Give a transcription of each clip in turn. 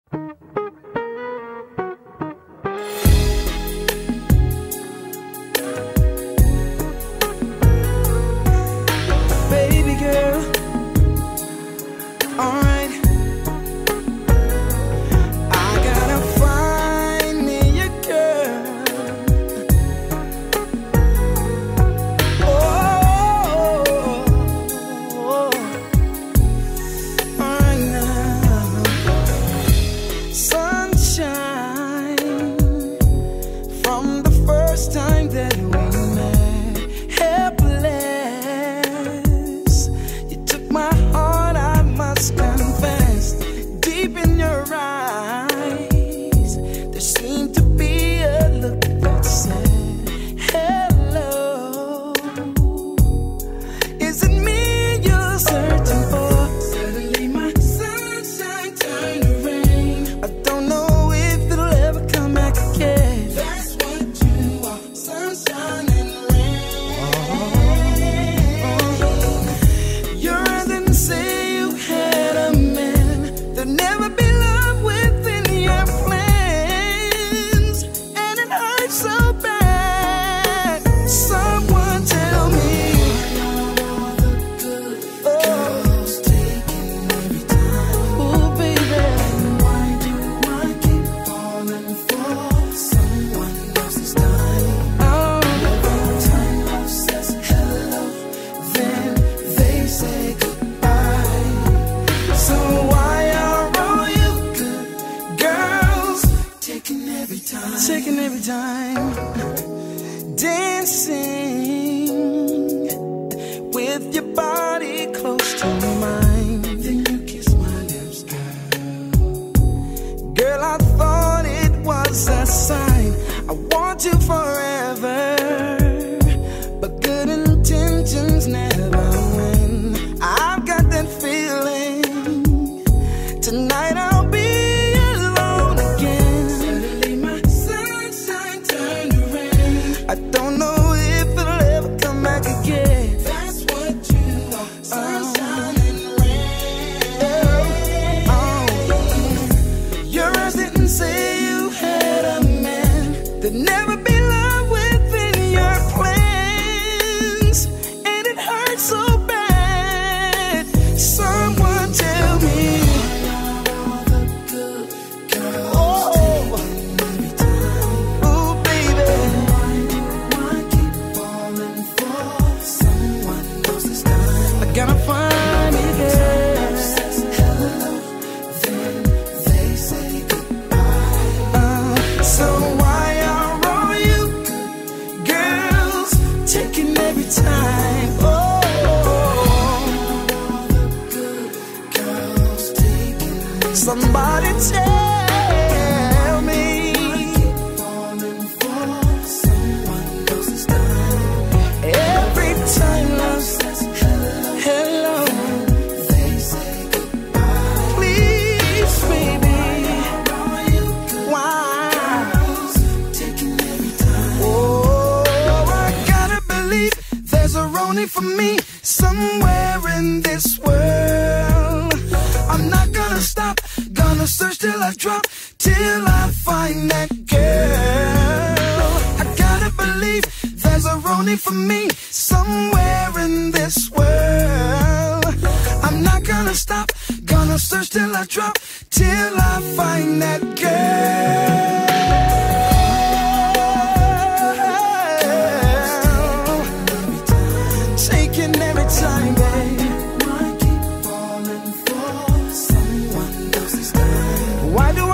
Baby girl, alright. I gotta find me a girl. Oh, alright now. Sunshine from the first time that we met. Helpless, you took my heart, I must confess. Deep in your eyes, there seemed to be a look that said, hello. Is it me you're searching for? Suddenly my sunshine turned to rain. I don't know if it'll ever come back again. That's what you are, sunshine and rain. Your eyes didn't say you had a man. There'll never be love within your plans, and it hurts so bad. Someone tell me. Girls taking every time. Ooh, baby. Why do I keep falling for someone else's time? Every time love says hello, then they say goodbye. So why are all you good girls taking every time? Taking every time. Dancing with your body close to mine. Then you kiss my lips, girl. Girl, I thought it was a sign. I want you forever, but good intentions never win. I've got that feeling. Tonight I'll be alone again. Suddenly my sunshine turned to rain. I don't know if it'll ever come back again. That's what you are, sunshine and rain. Oh. Your eyes didn't say you had a man. There'd never be love within your plans, and it hurts so bad. Someone tell me. Gotta find me there. Then they say goodbye. So why are all you good girls taking every time? Oh, girls taking. Somebody tell me. Every time love says hello, they say goodbye. Please, baby, why? Taking every time. Oh, I gotta believe there's a Ronnie for me somewhere in this world. I'm not gonna stop, gonna search till I drop, till I find that girl. I gotta believe there's a Ronnie for me somewhere in this world. I'm not gonna stop, gonna search till I drop, till I find that girl. Taking every time, babe. Why keep falling for someone else's time? Why do I?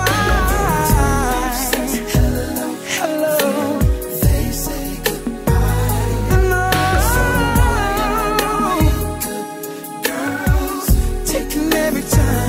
Hello. They say goodbye. No. Girls taking every time.